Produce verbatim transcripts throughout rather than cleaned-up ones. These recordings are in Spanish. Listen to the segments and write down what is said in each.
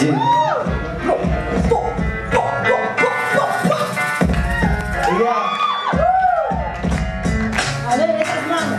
A ver, esas manos.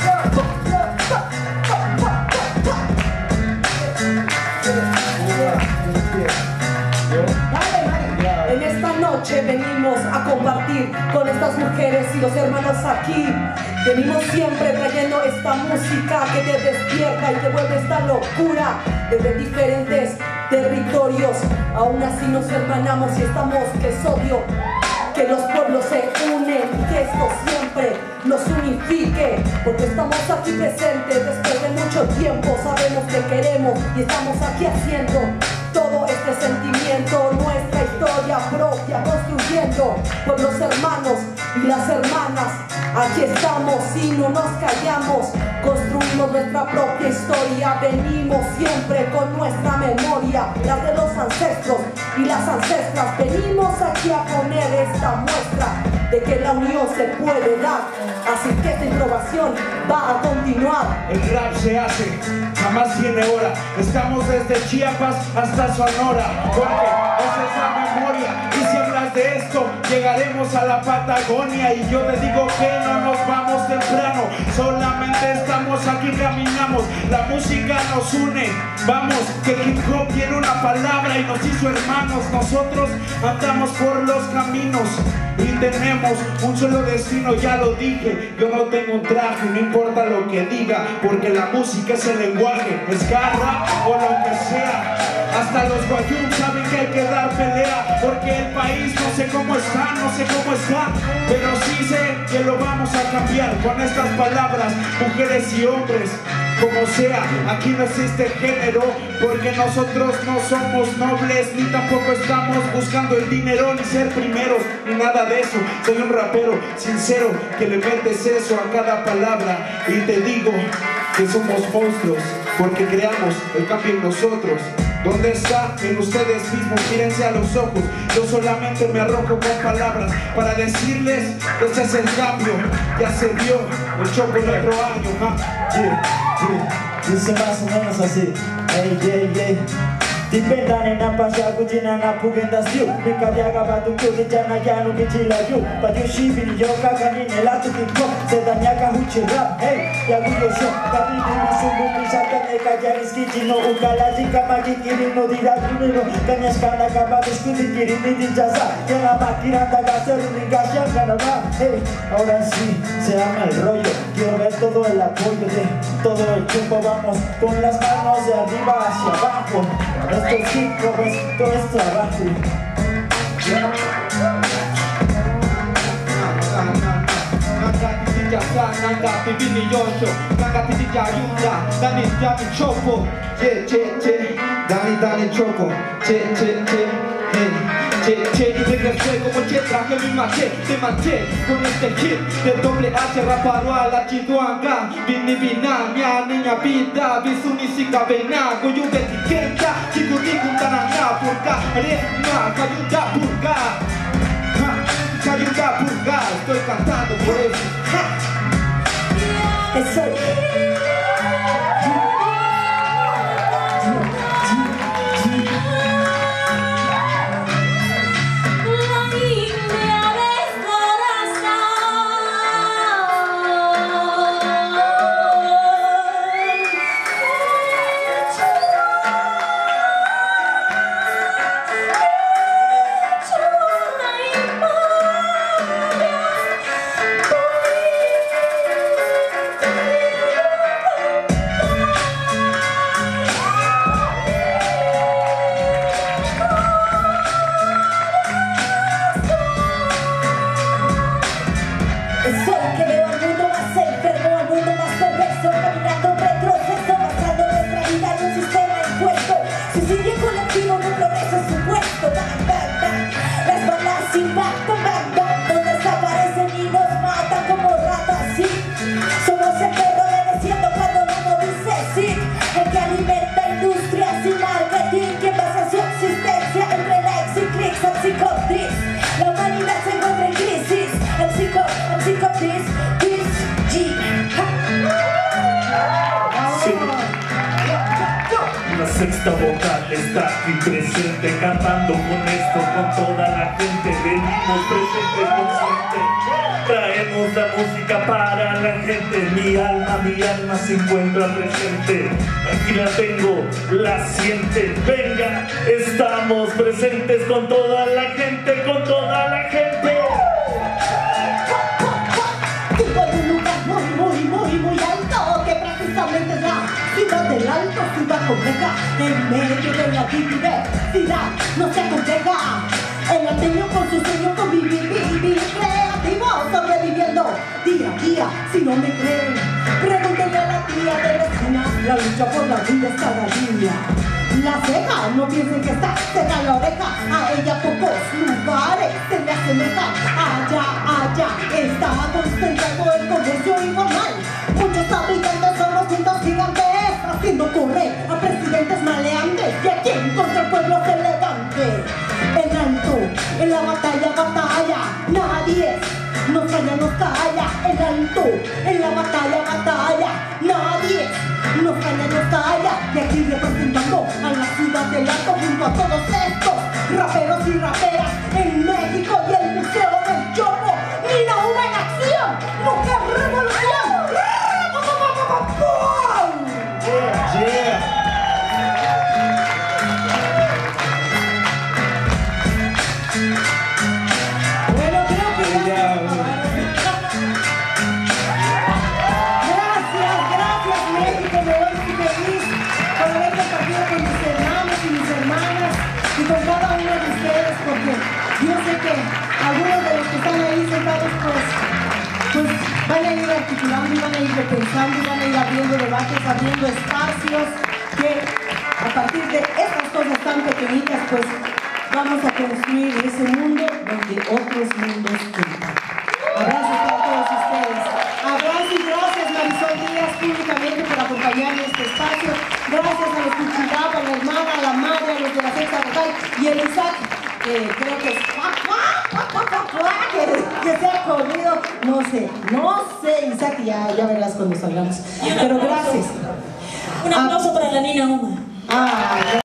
En esta noche venimos a compartir con estas mujeres y los hermanos aquí. Venimos siempre trayendo esta música que te despierta y te vuelve esta locura desde diferentes territorios. Aún así nos hermanamos y estamos, que es obvio que los pueblos se unen y que esto siempre nos unifique, porque estamos aquí presentes después de mucho tiempo. Sabemos que queremos y estamos aquí haciendo todo este sentimiento, nuestra historia propia, construyendo pueblos hermanos y las hermanas. Aquí estamos y no nos callamos, construimos nuestra propia historia. Venimos siempre con nuestra memoria, la de los ancestros y las ancestras. Venimos aquí a poner esta muestra de que la unión se puede dar. Así que esta innovación va a continuar. El rap se hace, jamás tiene hora. Estamos desde Chiapas hasta Sonora, porque esa es la memoria. Y si hablas de esto, llegaremos a la Patagonia. Y yo te digo que no nos vamos temprano, solamente estamos aquí, caminamos. La música nos une, vamos, que hip hop tiene una palabra y nos hizo hermanos. Nosotros andamos por los caminos y tenemos un solo destino, ya lo dije. Yo no tengo un traje, no importa lo que diga, porque la música es el lenguaje, es garra o lo que sea. Hasta los guayús saben que hay que dar pelea, porque el país no sé cómo está, no sé cómo está, pero sí sé que lo vamos a cambiar con estas palabras, mujeres y hombres. Como sea, aquí no existe género, porque nosotros no somos nobles, ni tampoco estamos buscando el dinero, ni ser primeros, ni nada de eso. Soy un rapero sincero, que le metes eso a cada palabra. Y te digo que somos monstruos, porque creamos el cambio en nosotros. ¿Dónde está? En ustedes mismos, mírense a los ojos. Yo solamente me arrojo con palabras para decirles que este es el cambio. Ya se vio el Choco el otro año, ¿ah? Yeah, yeah. Dice más o menos así. Hey, yeah, yeah. Dipendane na pasha kujina na pugenda siu Mikadiaga batu kujana yanu kichila yu Padu shibi ni yoka kanine latu kiko Sedanyaka huchi rap, hey, yaguyo sho Kapini ni sumbu pisata neka jaris kichino Ukalaji kamaki kiri no dirakunino Kanyashkana kabatu skudi kiri ni dijaza Yana makiranda gaseru ni gashanganama Hey, ahora sí, se ama el rollo Quiero ver todo el apoyo de todo el tiempo. Vamos con las manos de arriba hacia abajo. Esto es hip hop, esto es trabajo. Nanga pibini yosho, nanga pidi jayunda, dani dani chopo, che che che, dani dani chopo, che che che, hey, che che. Y regresé como che, traje mi maché, te manché con este hit de doble H, raparo a la chiduanga, vini vina, mia niña vida, visuni sika vena, goyude tikenta, chikudikundana purga, rema, kayuda purga. Cayuda purga, estoy cantando por eso. Eso. Esta vocal está aquí presente, cantando con esto, con toda la gente. Venimos presente, consciente, traemos la música para la gente. Mi alma, mi alma se encuentra presente. Aquí la tengo, la siente. Venga, estamos presentes con toda la gente, con toda la gente. Vivo en un lugar muy, muy, muy, muy alto, que precisamente es la ciudad del alto, ciudad compleja, en medio de la diversidad, no se compleja. El alteño con su sueño convivir, vivir, creativo, sobreviviendo día a día. Si no me creen, pregúntenle a la tía de la esquina, la lucha por la vida es cada día. La ceja, no piensen que está cerca la oreja, a ella pocos lugares se le asemejan. Allá, allá está concentrado el comercio informal. Muchos habitantes somos juntos gigantes, haciendo correr a presidentes maleantes. Y aquí en contra el pueblo se levante. En alto, en la batalla, batalla, nadie nos falla, nos calla. En alto, en la batalla, batalla, nadie nos falla, nos calla. Y aquí representando a la ciudad del alto junto a todos estos raperos y raperas en México y el Museo del Chopo. Nina Uva en acción, mujer revolución. Yeah, yeah. Bueno, creo que ya. Gracias, gracias México, me voy muy feliz por haber compartido con mis hermanos y mis hermanas y con cada uno de ustedes, porque yo sé que algunos de los que están ahí sentados pues, pues van a ir articulando y van a ir repensando y van a ir abriendo debates, abriendo espacios que a partir de estas cosas tan pequeñitas pues vamos a construir ese mundo donde otros mundos tengan. Abrazos para todos ustedes. Abrazos y gracias Marisol Díaz públicamente por acompañarme en este espacio. Gracias a los Cuchilapa, a la hermana, a la madre, a los de la sexta vocal y el Isaac, que creo que es que, que se ha corrido, no sé, no sé, Isaac, ya, ya verás cuando salgamos. Pero gracias. Un aplauso para la Nina Uma. Ah,